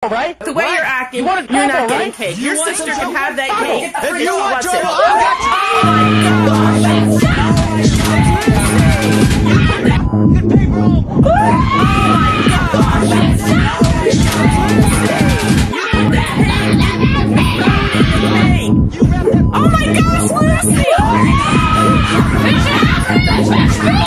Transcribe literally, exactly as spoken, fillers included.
right? The way what? you're acting, you want you're not trouble, getting right? cake. You Your want sister some can have that trouble? cake. If She you want wants trouble, it. I've got Oh my gosh, Lucy!